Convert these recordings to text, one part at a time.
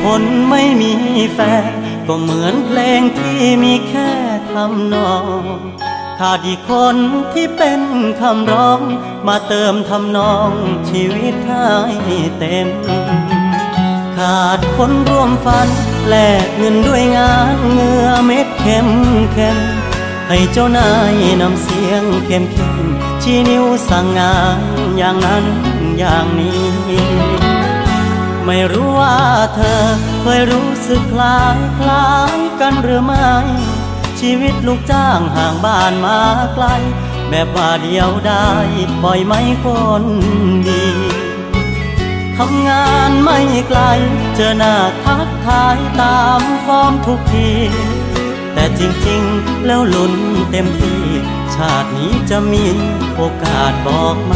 คนไม่มีแฟนก็เหมือนเพลงที่มีแค่ทำนองขาดอีกคนที่เป็นคำร้องมาเติมทำนองชีวิตให้เต็มขาดคนร่วมฝันแลกเงินด้วยงานเหงื่อเม็ดเข้มเข้มให้เจ้านายนำเสียงเข้มเข้มชี้นิ้วสั่งงานอย่างนั้นอย่างนี้ไม่รู้ว่าเธอเคยรู้สึกคล้ายกันหรือไม่ชีวิตลูกจ้างห่างบ้านมาไกลแบบว่าเดียวได้ปล่อยไม่คนดีทำงานไม่ไกลเจอหน้าทักทายตามฟอร์มทุกทีแต่จริงๆแล้วลุ้นเต็มที่ชาตินี้จะมีโอกาสบอกไหม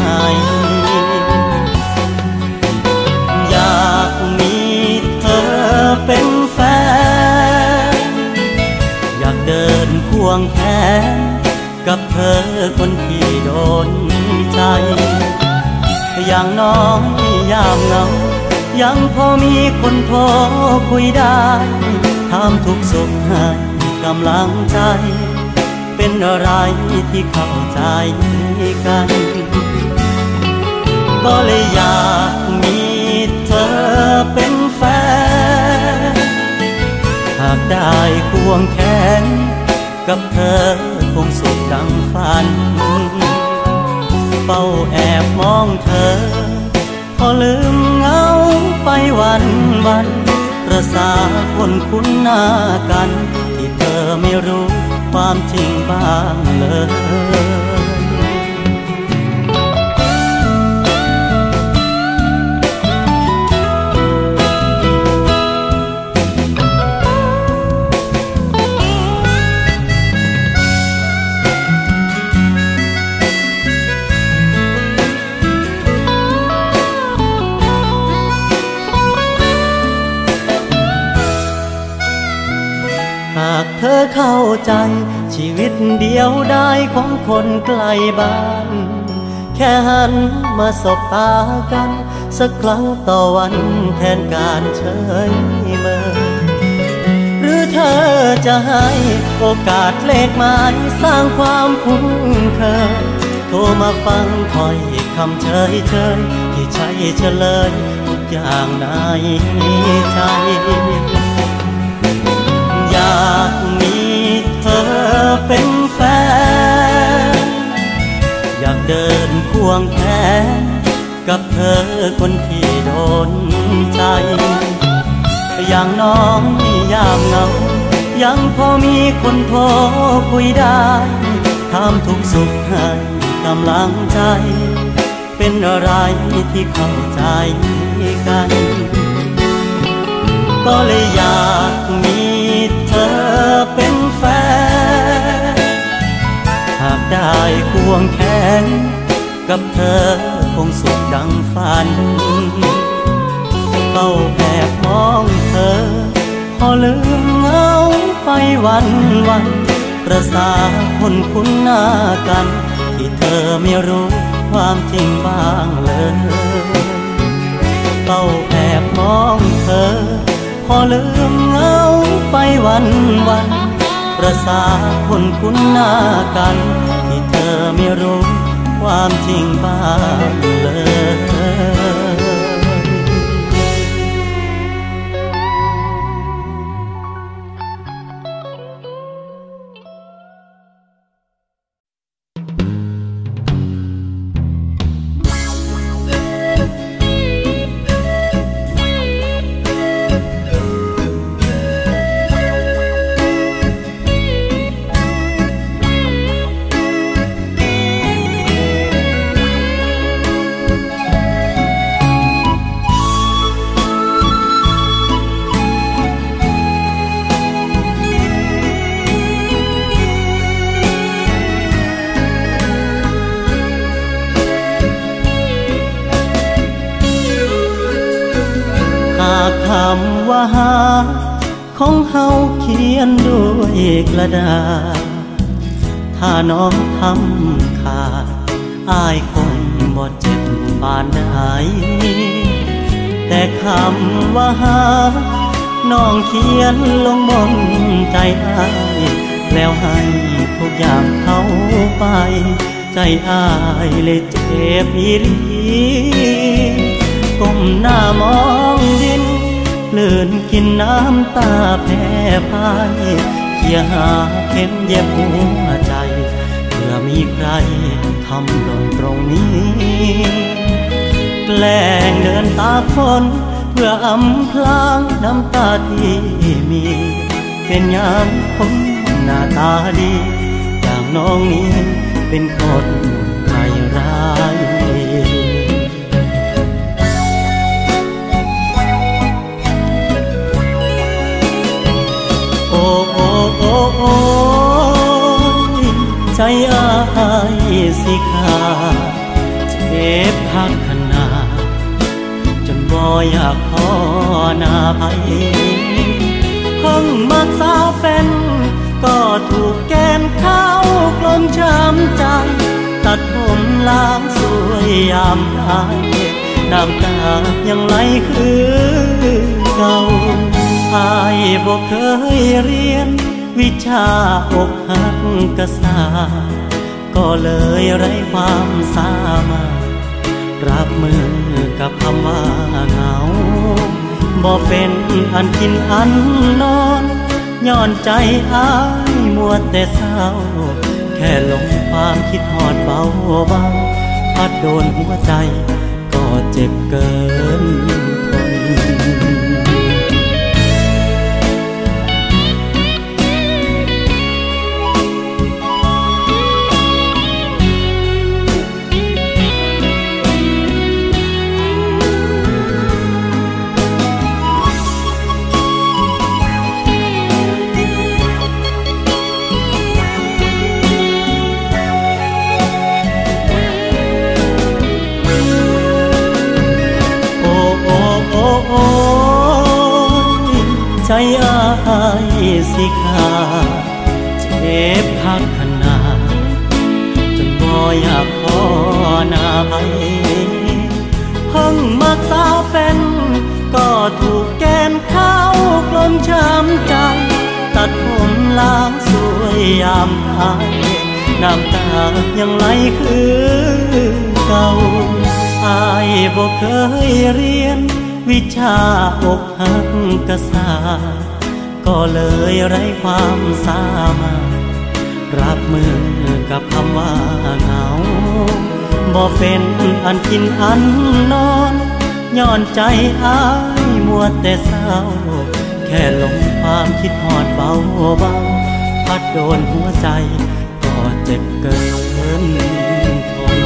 อยากมีเธอเป็นแฟนอยากเดินควงแขนกับเธอคนที่โดนใจอย่างน้อยยามเหงายังพอมีคนโทรคุยได้ถามทุกสุขให้กำลังใจเป็นอะไรที่เข้าใจกันก็เลยอยากมีเธอเป็นแฟนหากได้ควงแขนกับเธอคงสุขดังฝันเฝ้าแอบมองเธอพอลืมเหงาไปวันประสาคนคุ้นหน้ากันที่เธอไม่รู้ความจริงบ้างเลยหากเธอเข้าใจชีวิตเดียวได้ของคนไกลบ้านแค่หันมาสบตากันสักครั้งต่อวันแทนการเฉยเมินหรือเธอจะให้โอกาสเลขหมายสร้างความคุ้นเคยโทรมาฟังถ้อยคำเฉยที่ใช่เฉลยทุกอย่างในใจอยากมีเธอเป็นแฟนอยากเดินควงแขนกับเธอคนที่โดนใจอย่างน้องยามเหงายังพอมีคนโทรคุยได้ถามทุกสุขให้กำลังใจเป็นอะไรที่เข้าใจกันก็เลยอยากมีเธอเป็นแฟนหากได้ควงแขนกับเธอคงสุขดังฝันเฝ้าแอบมองเธอพอลืมเหงาไปวันประสาคนคุ้นหน้ากันที่เธอไม่รู้ความจริงบ้างเลยเฝ้าแอบมองเธอพอลืมเหงาไปวันประสาคนคุ้นหน้ากันที่เธอไม่รู้ความจริงบ้างเลยคำว่าหาของเฮาเขียนด้วยกระดาษถ้าน้องทำขาดอ้ายคงบ่เจ็บปานใดแต่คำว่าหาน้องเขียนลงบนใจอ้ายแล้วให้ทุกอย่างเขาไปใจอ้ายเลยเจ็บอีหลีก้มหน้ามองดินเลื่อนกินน้ำตาแผ่พายเคียหาเข็มเย็บหัวใจเพื่อมีใครทำหล่นตรงนี้แกล้งเดินตากฝนเพื่ออำพรางน้ำตาที่มีเป็นอย่างคนหน้าตาดีอย่างน้องนี้เป็นคนไม่ร้ายโอ้โอ้โอ้โอ้ใจอ้ายสิขาดเจ็บพักขนาดจนบ่อยากพอหน้าไผเพิ่งมักสาวเป็นก็ถูกแกมเข้ากลมช้ำใจตัดผมล้างสวยยามตายน้ำตายังไหลคือเก่าอายบ่เคยเรียนวิชาอกหักกษาก็เลยไร้ความสามารถรับมือกับคำว่าเหงาบ่เป็นอันกินอันนอนย้อนใจอ้ายมัวแต่เศร้าแค่ลงความคิดหอดเบาเบาพัดโดนหัวใจก็เจ็บเกินทนใจอ้ายสิขาดเจ็บพักขนาดจนบ่อยากพอหน้าไผเพิ่งมักสาวเป็นก็ถูกแกมเข้ากลมช้ำใจตัดผมล้างสวยยามตายน้ำตายังไหลคือเก่าอายบ่เคยเรียนวิชาอกหักกษาก็เลยไร้ความสามารถรับมือกับคำว่าเหงาบ่เป็นอันกินอันนอนย้อนใจอ้ายมัวแต่เศร้าแค่ลงความคิดหอดเบาเบาพัดโดนหัวใจก็เจ็บเกินทน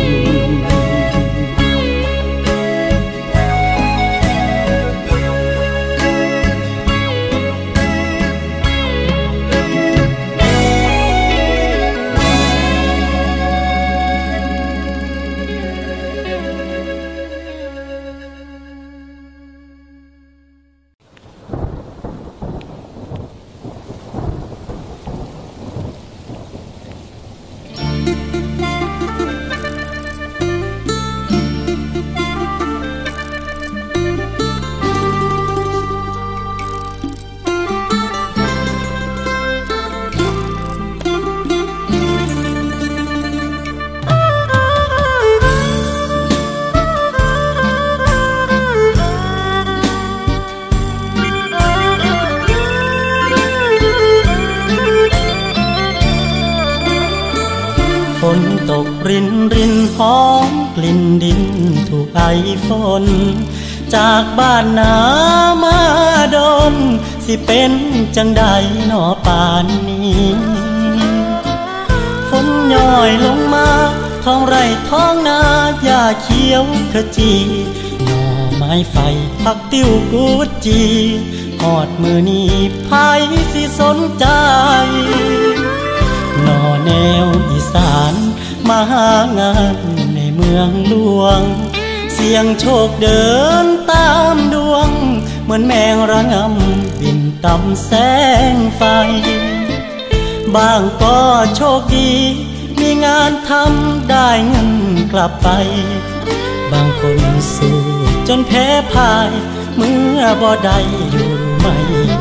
ฝนตกรินรินหอมกลิ่นดินถูกไอฝนจากบ้านนามาดนสิเป็นจังใดหนอป่านนี้ฝนย่อยลงมาท้องไร่ท้องนาหญ้าเขียวขจีหน่อไม้ไฟผักติ้วกุดจีหอดมือนี้ไผสิสนใจหน่อแนวอีสานมาหางานในเมืองหลวงเสียงโชคเดินตามดวงเหมือนแมงระงำบินต่ำแสงไฟบางก็โชคดีมีงานทำได้เงินกลับไปบางคนสู้จนแพ้พ่ายเมื่อบ่ได้อยู่ไม่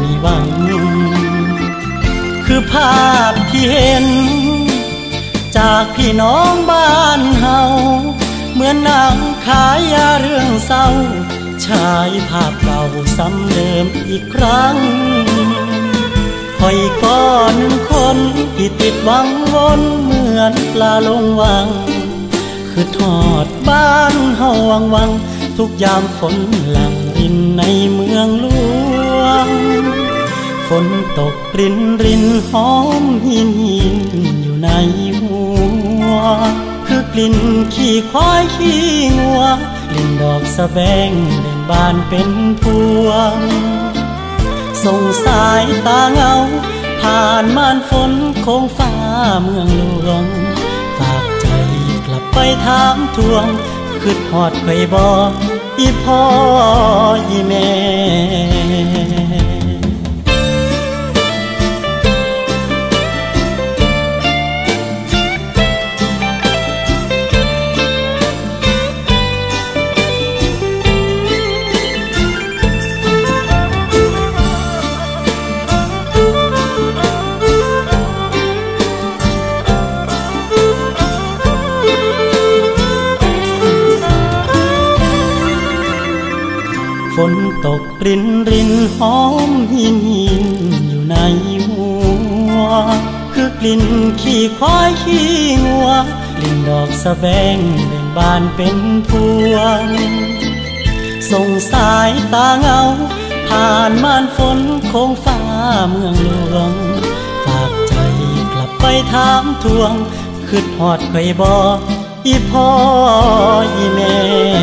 คือภาพที่เห็นจากพี่น้องบ้านเฮาเหมือนหนังขายยาเรื่องเศร้าฉายภาพเก่าซ้ำเดิมอีกครั้งคอยก็หนึ่งคนที่ติดหวังวนเหมือนปลาลงวังคือทอดบ้านเฮาวังทุกยามฝนหลั่งรินในเมืองหลวงฝนตกรินหอมหินอยู่ในหัวคือกลิ่นขี้ควายขี้งัวกลิ่นดอกสะแบงเบ่งบานเป็นพวงส่งสายตาเงาผ่านม่านฝนโค้งฟ้าเมืองหลวงฝากใจกลับไปถามทวงคือทอดไข่บ่อีพ่ออีแม่ฝนตกรินหอมหินอยู่ในหัวคือกลิ่นขี้ควายขี้งัวกลิ่นดอกสะแบงเบ่งบานเป็นพวงส่งสายตาเงาผ่านม่านฝนโค้งฟ้าเมืองหลวงฝากใจกลับไปถามทวงคือทอดไข่บ่อีพ่ออีแม่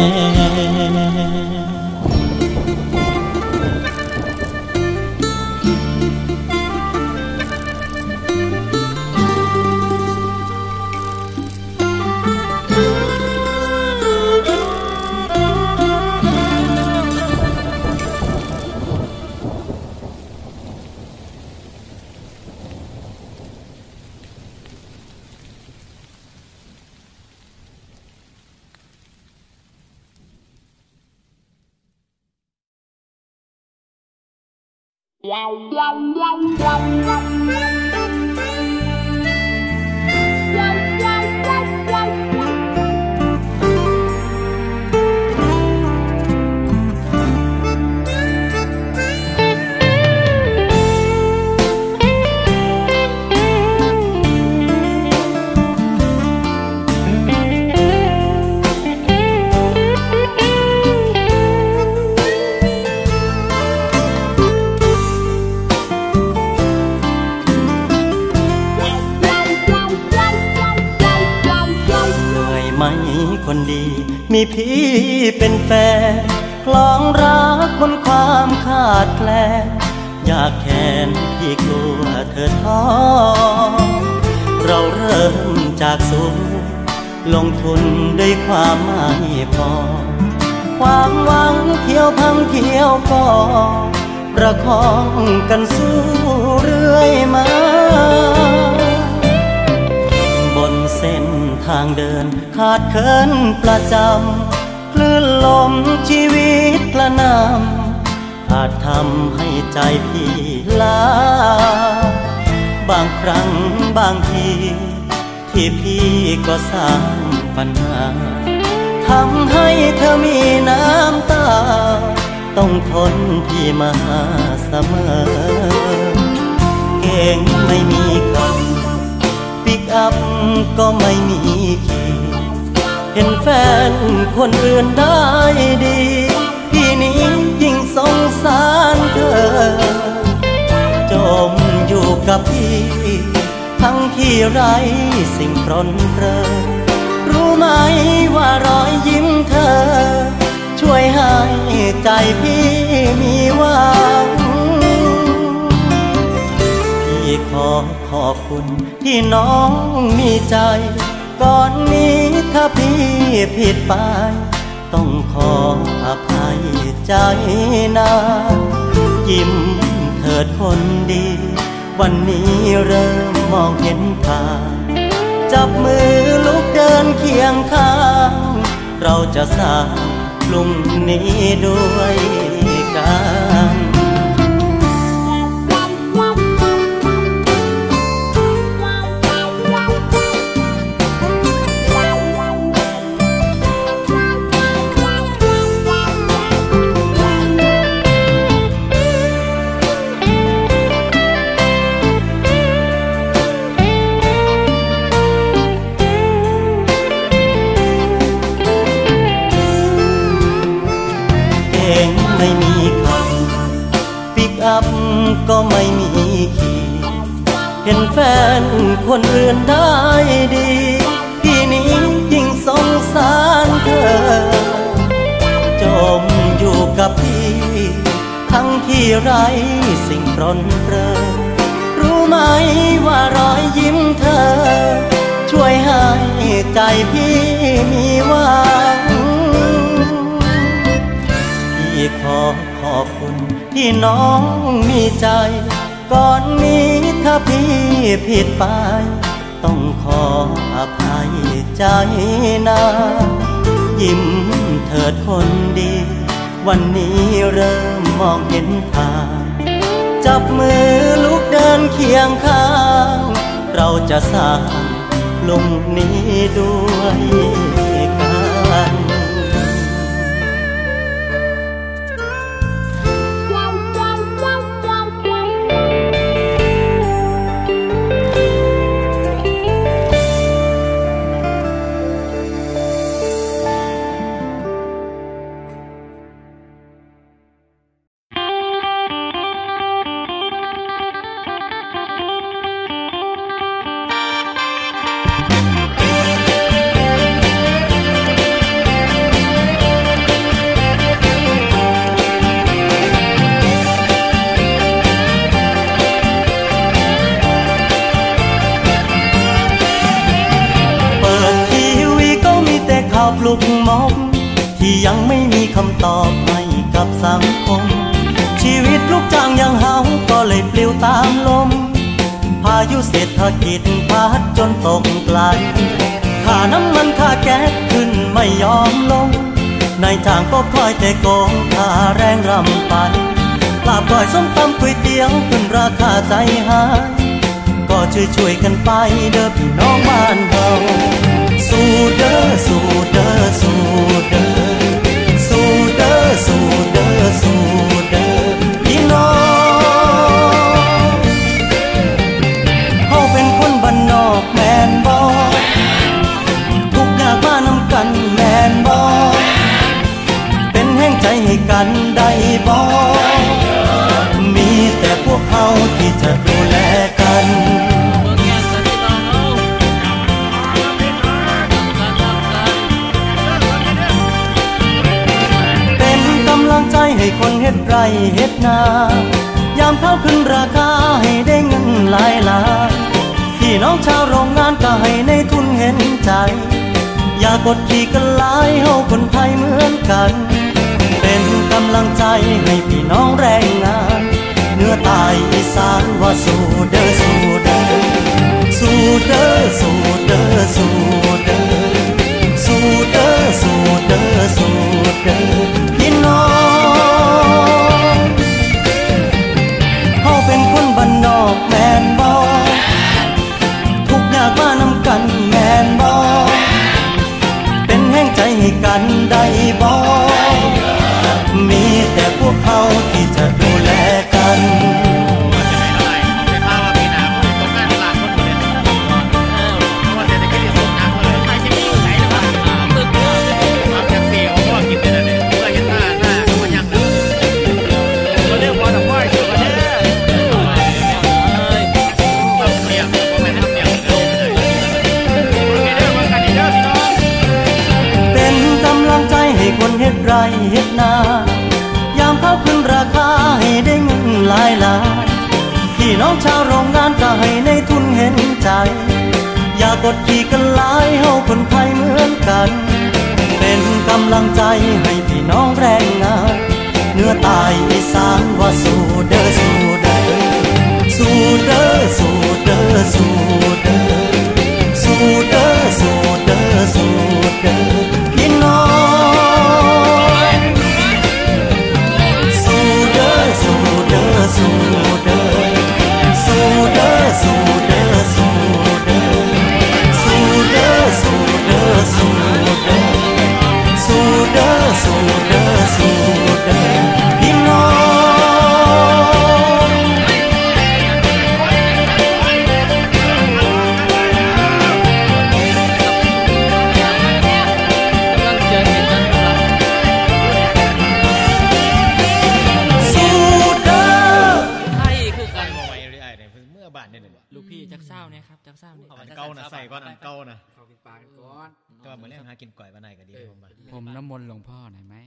คนดีมีพี่เป็นแฟนคลองรักบนความขาดแคลนอยากแค้นพี่กลัวเธอท้อเราเริ่มจากศูนย์ลงทุนด้วยความไม่พอความหวังเที่ยวพังเที่ยวก็ประคองกันสู้เรื่อยมาบนเส้นทางเดินขาดเคินประจำคลื่นลมชีวิตกระหน่ำอาจทำให้ใจพี่ล้าบางครั้งบางทีที่พี่ก็สร้างปัญหาทำให้เธอมีน้ำตาต้องทนพี่มาเสมอเก่งไม่มีคำปิกอัพก็ไม่มีขี่เห็นแฟนคนอื่นได้ดีพี่นี้ยิ่งสงสารเธอจมอยู่กับพี่ทั้งที่ไร้สิ่งปรนเปรอรู้ไหมว่ารอยยิ้มเธอช่วยให้ใจพี่มีหวังพี่ขอขอบคุณที่น้องมีใจก่อนนี้ถ้าพี่ผิดไปต้องขออภัยใจนะยิ้มเถิดคนดีวันนี้เริ่มมองเห็นทางจับมือลุกเดินเคียงข้างเราจะสร้างกลุ่มนี้ด้วยกันอับก็ไม่มีขีดเห็นแฟนคนอื่นได้ดีพี่นี้ยิ่งสงสารเธอจมอยู่กับพี่ทั้งที่ไร้สิ่งปรนเปรอรู้ไหมว่ารอยยิ้มเธอช่วยให้ใจพี่มีหวังพี่ขอขอบคุณที่น้องมีใจก่อนนี้ถ้าพี่ผิดไปต้องขออภัยใจนะยิ้มเถิดคนดีวันนี้เริ่มมองเห็นทางจับมือลุกเดินเคียงข้างเราจะสร้างโลกนี้ด้วยกันปลุกมกที่ยังไม่มีคำตอบให้กับสังคมชีวิตลูกจ้างอย่างเฮาก็เลยปลิวตามลมพายุเศรษฐกิจพัดจนตกไกลค่าน้ำมันค่าแก๊สขึ้นไม่ยอมลงนายจ้างก็คอยแต่โกงค่าแรงรำไปลาบก้อยส้มตำก๋วยเตี๋ยวขึ้นราคาใจหายก็ช่วยกันไปเด้อพี่น้องบ้านเฮาสู้เด้อสู้เด้อสู้เด้อสู้เด้อสู้เด้อสู้เด้อพี่น้องเฮาเป็นคนบ้านนอกแม่นบ่ทุกข์ยากมานำกันแม่นบ่เป็นแห่งใจให้กันได้บ่มีแต่พวกเฮาที่จะดูแลกันให้คนเฮ็ดไรเฮ็ดนายามเข้าขึ้นราคาให้ได้เงินหลายล้านพี่น้องชาวโรงงานก็ให้ในทุนเห็นใจอย่ากดขี่กันหลายเฮาคนไทยเหมือนกันเป็นกำลังใจให้พี่น้องแรงงานเหนือใต้อีสานว่าสู้เด้อสู้เด้อสู้เด้อสู้เด้อสู้เด้อสู้เด้อสู้เด้อสู้เด้อพี่น้องเฮาเป็นคนบ้านนอกแม่นบ่ทุกข์ยากมานำกันแม่นบ่เป็นแห่งใจให้กันได้บ่มีแต่พวกเขาที่จะดูแลกันคนเฮ็ดไรเฮ็ดนายามเข้าขึ้นราคาให้ได้เงินหลายล้านพี่น้องชาวโรงงานก็ให้ในทุนเห็นใจอย่ากดขี่กันหลายเฮาคนไทยเหมือนกันเป็นกำลังใจให้พี่น้องแรงงานเหนือใต้อีสานว่าสู้เด้อสู้เด้อสู้เด้อสู้เด้อสู้เด้อสู้เด้อสู้เด้อสู้เด้อพี่น้องสู้เด้อสู้เด้อสู้เด้อสู้เด้อสู้เด้อสู้เด้อสู้เด้อสู้เด้อสู้เด้อสู้เด้อสู้เด้อสู้เด้อพี่น้องบ้านเนี่ยเลยลูกพี่จักเศร้าเนี่ยครับจักเศร้าเนี่ยอันเก้านะใส่ก้อนอันเก้านะเขากินปลาก้อนแต่ว่าเหมือนเรื่องหากินก่อยบ้านไหนก็ดีผมน้ำมนต์หลวงพ่อหน่อยไหม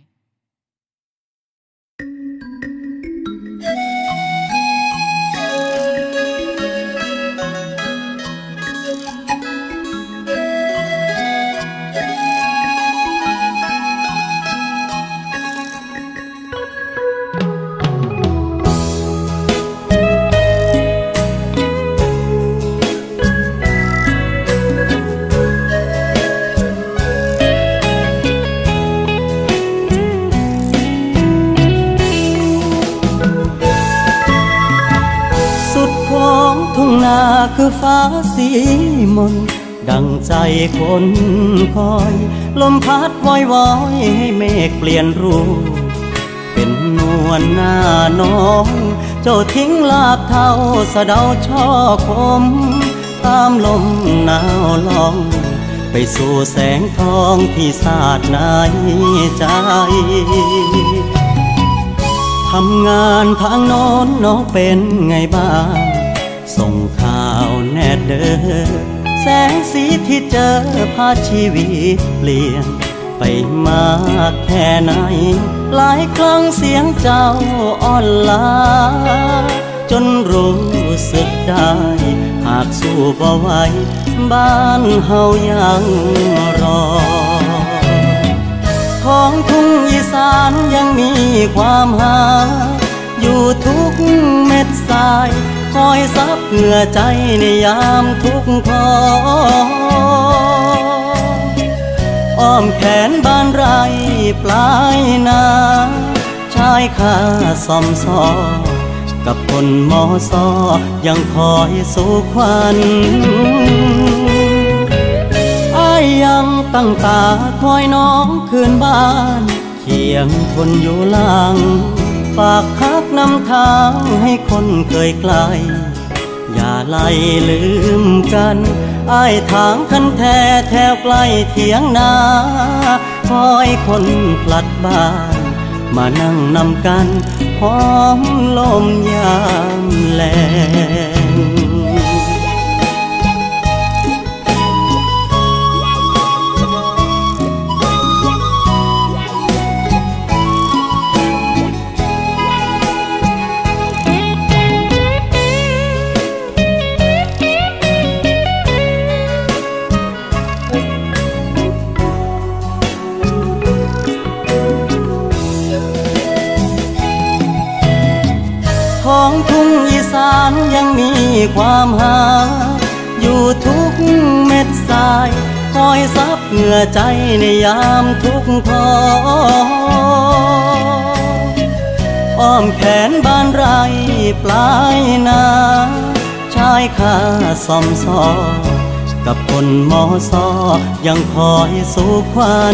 คือฟ้าสีมนดังใจคนคอยลมพัดวอยวอยให้เมฆเปลี่ยนรูปเป็นนวลหน้าน้องเจ้าทิ้งลากเท้าสะเดาช่อคมตามลมหนาวลองไปสู่แสงทองที่สาดในใจทำงานทางโน้นน้องเป็นไงบ้างส่งข่าวแน่เด้อแสงสีที่เจอพาชีวิตเปลี่ยนไปมากแค่ไหนหลายครั้งเสียงเจ้าอ่อนล้าจนรู้สึกได้หากสู้บ่ไหวบ้านเฮายังรอท้องทุ่งอีสานยังมีความหาอยู่ทุกเม็ดทรายคอยซับเหงื่อใจในยามทุกข์ทรอ้อมแขนบ้านไรปลายนาชายคาซ่อมซอกับคนมอซอยังคอยสู่ควันอ้ายยังตั้งตาคอยน้องคืนบ้านเคียงคนอยู่หลังฝากคักนำทางให้คนเคยไกลอย่าไล่ลืมกันอ้ายถางคันแท้แถวใกล้เถียงนาคอยคนพลัดบ้านมานั่งนำกันหอมลมยามแลงท้องทุ่งอีสานยังมีความหาอยู่ทุกเม็ดทรายคอยซับเหงื่อใจในยามทุกข์ทรอ้อมแขนบ้านไรปลายนาชายคาซ่อมซอกับคนมอซอยังคอยสู่ควัน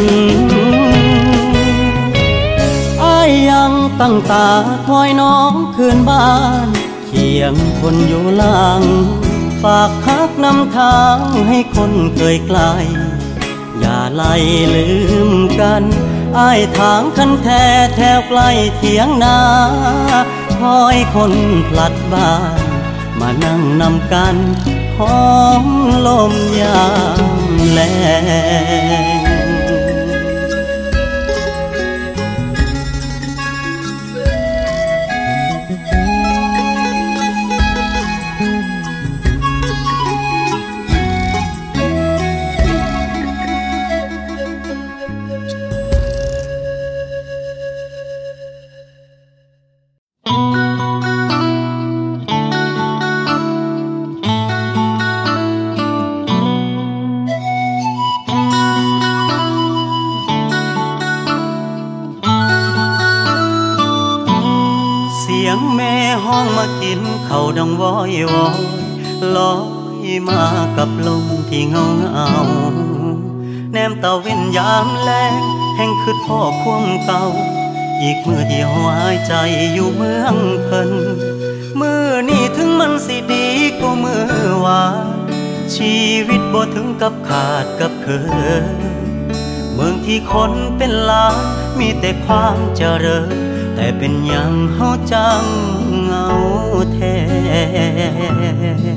อ้ายยังตั้งตาคอยน้องคืนบ้านเคียงคนอยู่หลังฝากคักนำทางให้คนเคยไกลอย่าไล่ลืมกันอ้ายถางคันแท้แถวใกล้เถียงนาคอยคนพลัดบ้านมานั่งนำกันหอมลมยามแลงห้องมากินเขาดังวอยวอยลอยมากับลมที่เงาเงาแนมตะเว้นยามแลงแห่งคืดพ่อควงเก่าอีกมือเดียวหายใจอยู่เมืองเพิ่นมือนี่ถึงมันสิดีก็มือวานชีวิตบ่ถึงกับขาดกับเคินเมืองที่คนเป็นล้านมีแต่ความเจริญแต่เป็นอย่างเฮาจังเงาแท้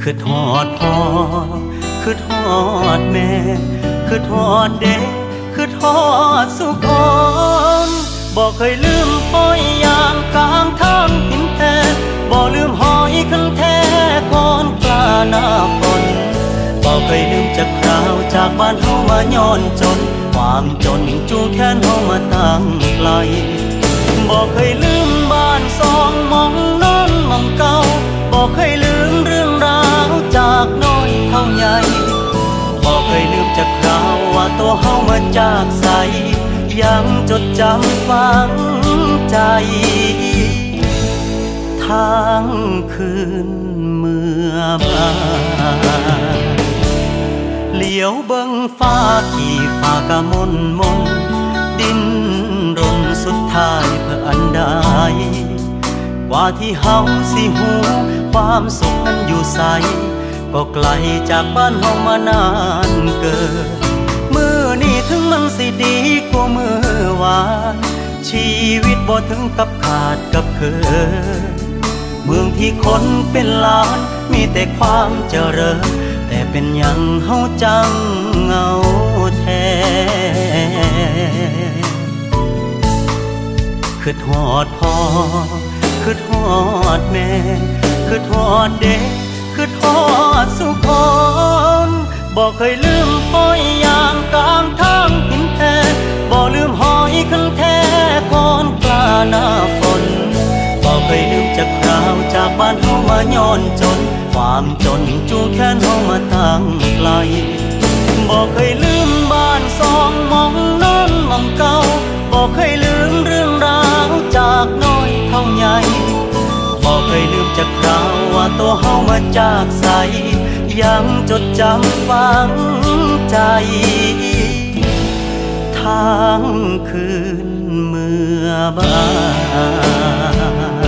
คือทอดพ่อคือทอดแม่คือทอดเด็กคือทอดสุคนบอกเคยลืมห้อยยางกลางทางหินแท้บอกลืมหอยคันแท้คอนกลาหน้าฝนบอกเคยลืมจากคราวจากบ้านเฮามาย้อนจนความจนจูงแขนเฮามาตั้งไกลบอกเคยลืมบ้านสองมองนอนมองเก่าบอกเคยลืมเรื่องราวจากน้อยเท่าใหญ่บอกเคยลืมจากคราวว่าตัวเฮามาจากใสยังจดจำฝังใจทั้งคืนเมื่อบ่ายเหลียวเบิ่งฟ้าที่ฟ้ากะมนมนดินรนสุดท้ายเพื่ออันใดกว่าที่เฮาสิหูความสุขนั้นอยู่ไสก็ไกลจากบ้านเฮามานานเกินมื้อนี้ถึงมันสิดีกว่ามื้อวานชีวิตบ่ถึงกับขาดกับเคินเมืองที่คนเป็นล้านมีแต่ความเจริญแต่เป็นหยังเฮาจังเหงาแท้คือทอดพ่อคือทอดแม่คือทอดเด็กคือทอดสุคนบอกเคยลืมห้อยยางกลางทางหินแท้บอกลืมหอยคันแท้คอนกลาหน้าฝนบอกเคยลืมจากคราวจากบ้านเฮามาย้อนจนความจนจูงแขนเฮามาตั้งไกลบอกเคยลืมบ้านสองมองนอนมองเก่าบอกเคยลืมเรื่องราวจากน้อยเท่าใหญ่บอกเคยลืมจากคราวว่าตัวเฮามาจากใสยังจดจำฝังใจทั้งคืนเมื่อบ่าย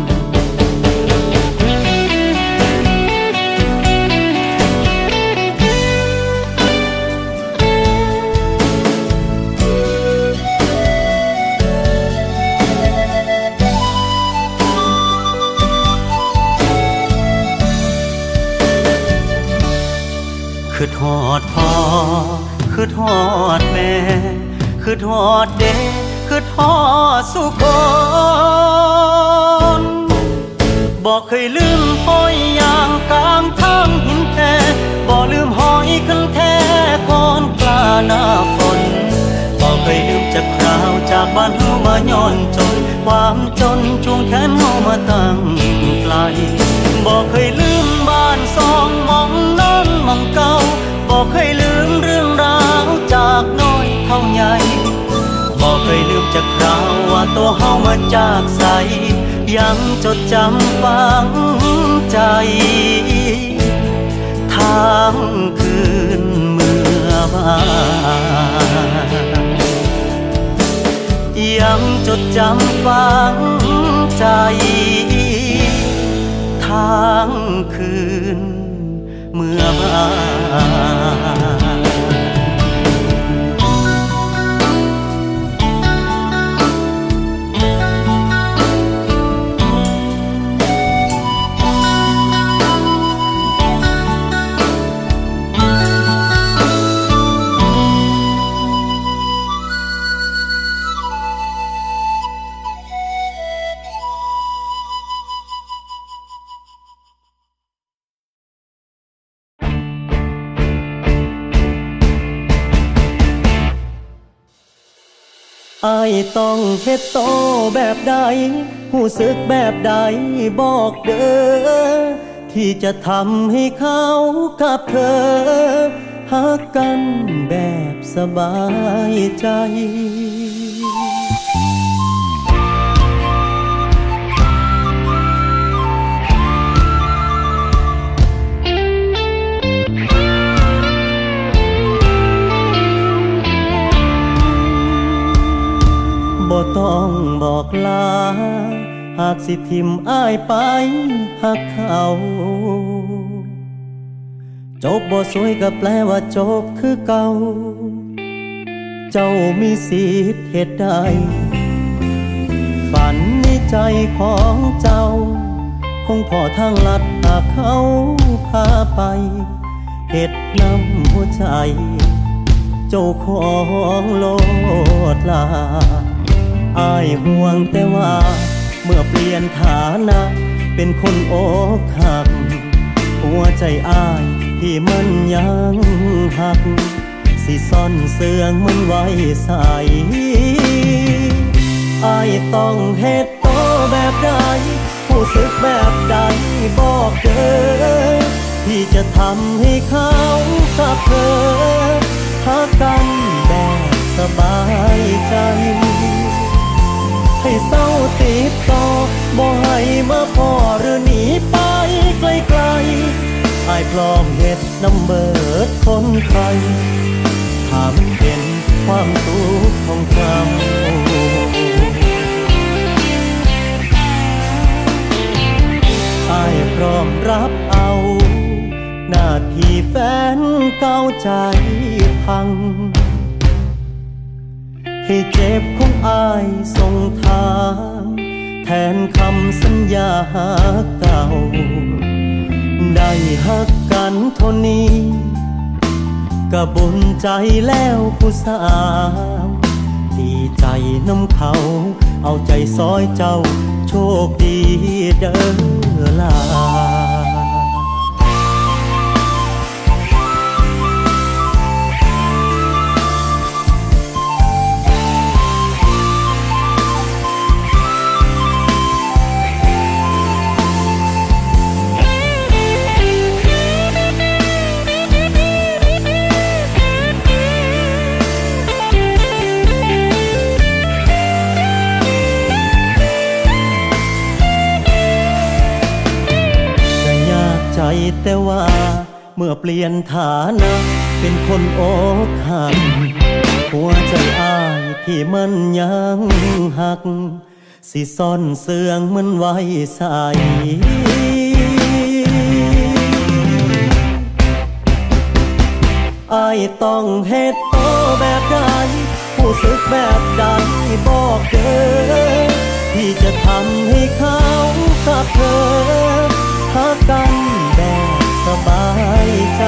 คือทอดพ่อคือทอดแม่คือทอดเด็กคือทอดสุคนบอกเคยลืมห้อยยางกลางทางหินแท้บอกลืมหอยคันแท้คอนกลาหน้าฝนบอกเคยลืมจากคราวจากบ้านเฮามาย้อนจนความจนจูงแขนเฮามาตั้งไกลบอกเคยลืมบ้านสองมองนอนมองเก่าบอกเคยลืมเรื่องราวจากน้อยเท่าใหญ่บอกเคยลืมจากคราวว่าตัวเฮามาจากใสยังจดจำฝังใจทั้งคืนเมื่อบ่ายยังจดจำฝังใจทั้งคืนเมื่อบ่ายอ้ายต้องเฮ็ดโตแบบใดรู้สึกแบบใดบอกเด้อที่จะทำให้เขากับเธอฮักกันแบบสบายใจบ่ต้องบอกลาหากสิทิมอ้ายไปหักเขาจบบ่สวยก็แปลว่าจบคือเก่าเจ้ามีสิทธิ์เฮ็ดได้ฝันในใจของเจ้าคงพอทางลัดหากเขาพาไปเฮ็ดน้ำหัวใจเจ้าของโลดลาอายห่วงแต่ว่าเมื่อเปลี่ยนฐานะเป็นคนอกหักหัวใจอายที่มันยังหักสิซ่อนเสื่องมันไว้ใส่อายต้องเฮ็ดโตแบบใดรู้สึกแบบใดบอกเด้อที่จะทำให้เขากับเธอหักกันแบบสบายใจให้เศร้าติดต่อบ่ให้มาพอหรือหนีไปไกลๆอายพร้อมเฮ็ดน้ำเบิดคนไทยถ้ามันเป็นความสุขของเจ้าอายพร้อมรับเอาหน้าที่แฟนเก่าใจพังให้เจ็บของอายส่งทางแทนคำสัญญาเก่าได้ฮักกันเท่านี้ก็บุญใจแล้วผู้สาวดีใจน้ำเขาเอาใจซอยเจ้าโชคดีเด้อลาแต่ว่าเมื่อเปลี่ยนฐานะเป็นคนอกหักหัวใจอ้ายที่มันยังหักสิซ่อนเสื่องมันไว้ใส่อ้ายต้องเฮ็ดโตแบบใดรู้สึกแบบใดบอกเด้อที่จะทำให้เขากับเธอหักกันแบบสบายใจ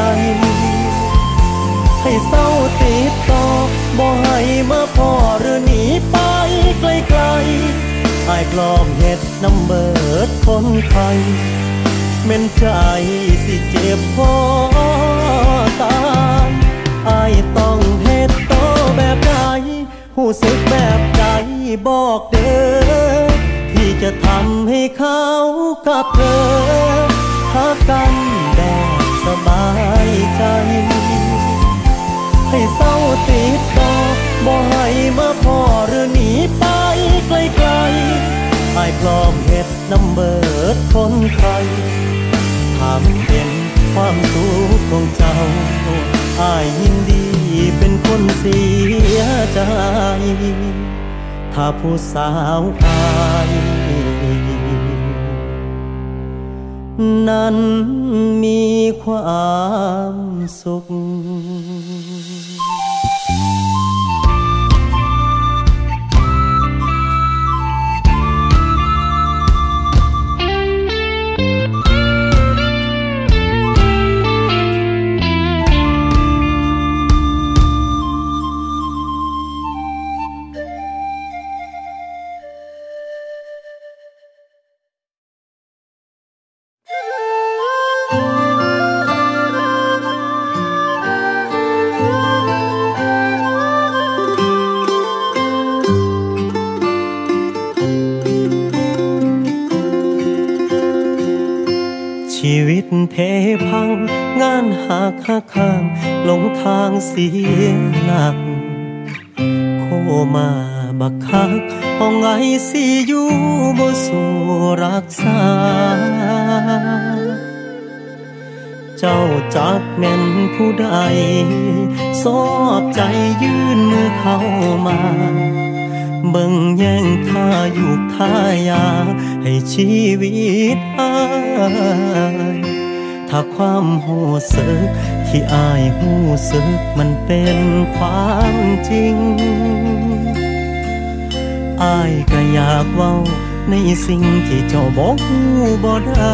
ให้เศร้าติดต่อบ่ให้มาพอหรือหนีไปไกลๆอายพร้อมเฮ็ดน้ำเบิดคนไทยแม่นใจสิเจ็บพอตายอายต้องเฮ็ดโตแบบใดรู้สึกแบบใดบอกเด้อที่จะทำให้เขากับเธอหักกันแบบสบายใจให้เศร้าติดต่อบ่ให้มาพอหรือหนีไปไกลๆอายพร้อมเฮ็ดน้ำเบิดคนไทยถ้ามันเป็นความสุขของเจ้าอายยินดีเป็นคนเสียใจถ้าผู้สาวอายนั้นมีความสุข ชีวิตเทพังงานหักข้างลงทางเสียหลักโคมาบักคักห้องไอซียูบ่สู่รักษาเจ้าจักแม่นผู้ใดสอบใจยื่นมือเข้ามาเบิ่งแย่งท่าอยู่ท่ายาให้ชีวิตอ้ายถ้าความหูสึกที่อ้ายหูสึกมันเป็นความจริงอ้ายก็อยากเว้าในสิ่งที่เจ้าบอกบ่ได้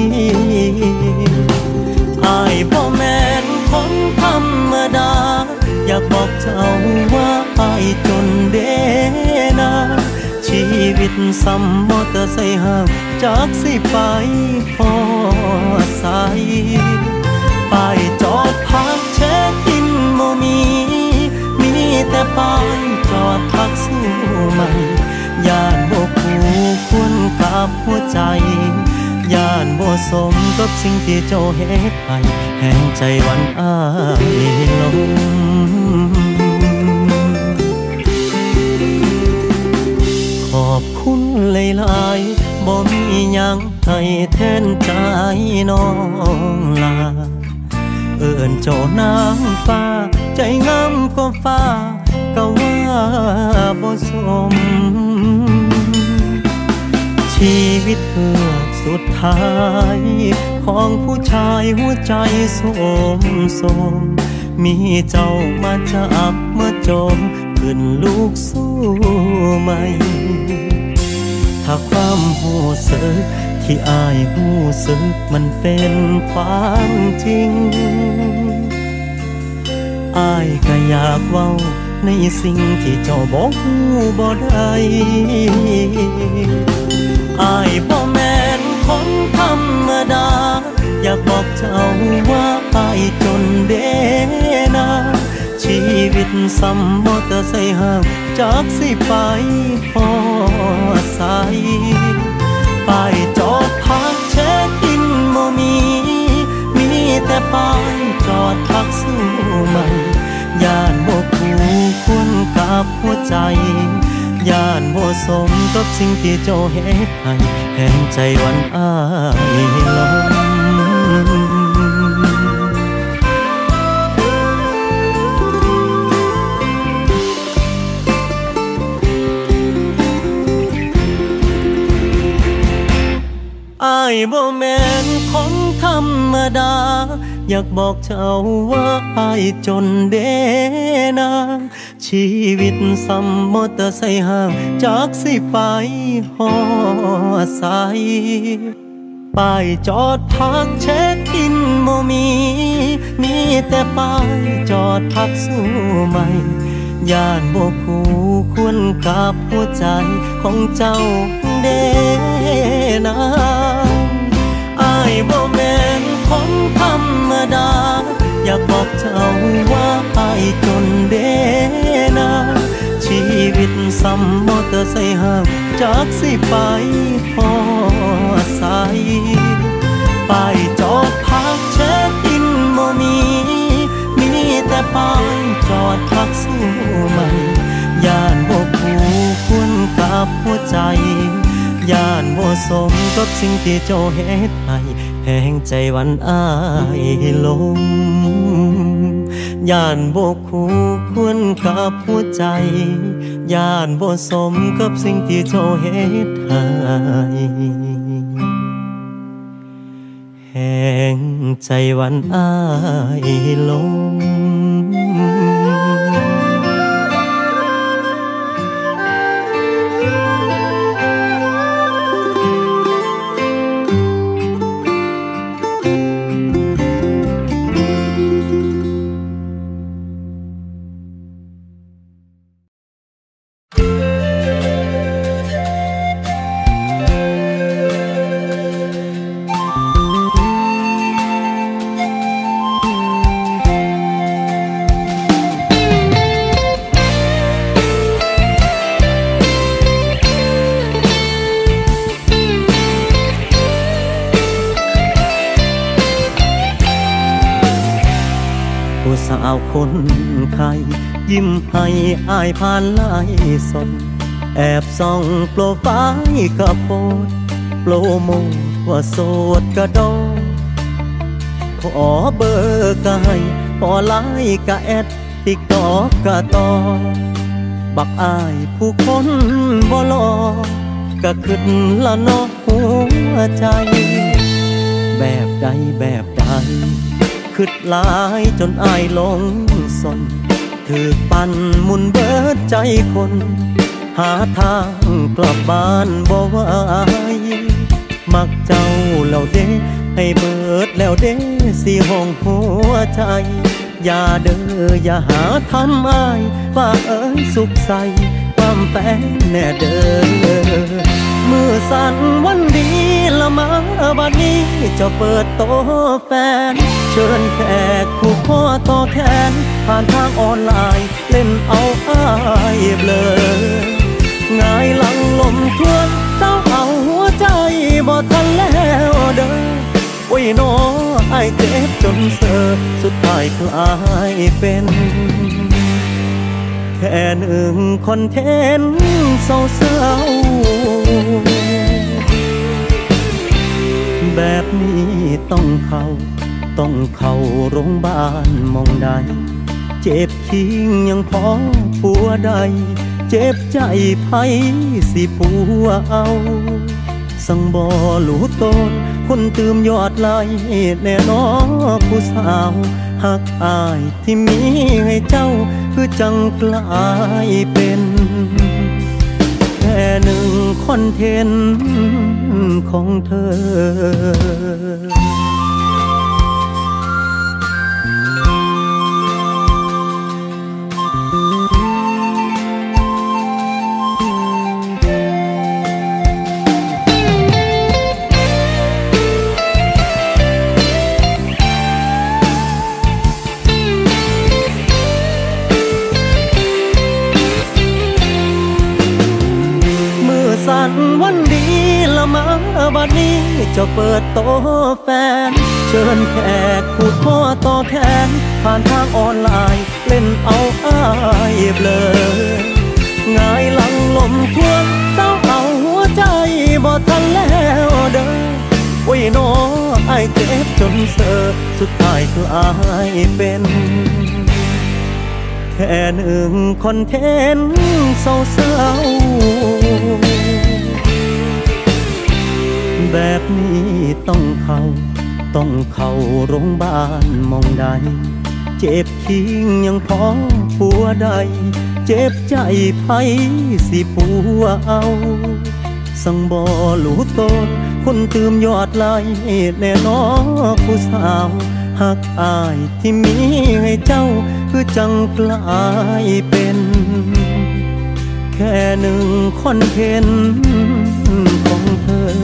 อายบ่แม่นคนธรรมดาอยากบอกเจ้าว่าอายจนเด้นะชีวิตซ้ำมอเตอร์ไซค์ห่างจากสิไปพอใสป้ายจอดพักเช็คอินโมมีแต่ป้ายจอดพักสู้มันย่านบ่คู่ควรกับหัวใจย่านบ่สมกับสิ่งที่เจ้าเฮ็ดให้แห่งใจวันอ้ายลงขอบคุณหลายๆบ่มีหยังให้แทนใจน้องลาเอิ้นเจ้านางฟ้าใจงามกว่าฟ้าก็ว่าบ่สมชีวิตเฮือกสุดท้ายของผู้ชายหัวใจโสมมีเจ้ามาจับมาจมขึ้นลูกสู้ใหม่ถ้าความหูสึกที่อายหูสึกมันเป็นความจริงอายก็อยากเว้าในสิ่งที่เจ้าบอกบ่ได้อายบ่แม่นคนธรรมดาอยากบอกเจ้าว่าอายจนเด้นะชีวิตซ้ำมอเตอร์ไซค์ห่างจากสิไปพอใสป้ายจอดพักเช็คอินโมมีแต่ป้ายจอดพักสู้มันย่านบ่คู่ควรกับหัวใจย่านบ่สมกับสิ่งที่เจ้าเฮ็ดให้แห่งใจวันอ้ายลงอายบ่แม่นคนธรรมดาอยากบอกเจ้าว่าอายจนเด้นะชีวิตซ้ำมอเตอร์ไซค์ห่างจากสิไปหอใสป้ายจอดพักเช็คอินโมมีแต่ป้ายจอดพักสู้ใหม่ย่านบ่คู่ควรกับหัวใจของเจ้าเด้นะอายบ่แม่นคนธรรมดาอยากบอกเจ้าว่าอายจนเด้นะชีวิตซ้ำมอเตอร์ไซค์ห่างจากสิไปพอใสป้ายจอดพักเช็คอินโมมีแต่ป้ายจอดพักสู้มันย่านบ่คู่ควรกับหัวใจย่านบ่สมกับสิ่งที่เจ้าเฮ็ดให้แห่งใจวันอ้ายลงย่านบ่คู่ควรกับหัวใจย่านบ่สมกับสิ่งที่เจ้าเฮ็ดให้แห่งใจวันอ้ายลง สาวคนไข้ยิ้มให้อายผ่านไลน์สดแอบส่องโปรไฟล์กะโพสโปรโมทว่าโสดกระโดดขอเบอร์กะให้ขอไลน์กะแอดติ๊กต็อกกะต่อบักอายผู้คนบ่รอกะขึ้นละเนาะหัวใจแบบใดแบบใดคิดหลายจนอายหลงสนถือปั่นมุนเบิดใจคนหาทางกลับบ้านบ่ไหวมักเจ้าแล้วเด้ให้เบิดแล้วเด้สิห้องหัวใจอย่าเด้ออย่าหาทำอ้ายว่าเอ้ยสุขใสความแฟนแน่เด้อมือสั่นวันดีละมาบัดนี้จะเปิดโต๊ะแฟนเชิญแขกผูกคอต่อแขนผ่านทางออนไลน์เล่นเอาอ้ายเบลอ ง่ายหลังลมทวนเจ้าเอาหัวใจบ่ทันแล้วเด้อโอ้ยน้อไอ้เจ็บจนเสือสุดท้ายกลายเป็นแค่หนึ่งคอนเทนต์เศร้าๆแบบนี้ต้องเข้าโรงพยาบาลมองใดเจ็บคิงยังพอปัวใดเจ็บใจไผสิปัวเอาสั่งบ่รู้ตนคนตื่มยอดไหลแน่นอผู้สาวหักอายที่มีให้เจ้าคือจังกลายเป็นแค่หนึ่งคอนเทนต์ของเธอสั่นวันดีละมาบัดนี้จะเปิดโต๊ะแฟนเชิญแขกผูกคอต่อแขนผ่านทางออนไลน์เล่นเอาอ้ายเบลอง่ายหลังลมทวนเจ้าเอาหัวใจบ่ทันแล้วเด้อโอ้ยน้อไอ้เจ็บจนเสือสุดท้ายกลายเป็นแค่หนึ่งคอนเทนต์เศร้าๆแบบนี้ต้องเข้าโรงพยาบาลมองใดเจ็บคิงยังพอปัวใดเจ็บใจไผสิปัวเอาสั่งบ่รู้ตนคนตื่มยอดไหลแน่นอผู้สาวหักอายที่มีให้เจ้าคือจังกลายเป็นแค่หนึ่งคอนเทนต์ของเธอ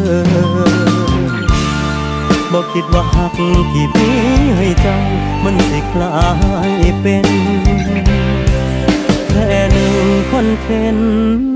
บอกคิดว่าหักที่มีให้เจ้ามันสิกลายเป็นแค่หนึ่งคอนเทนต์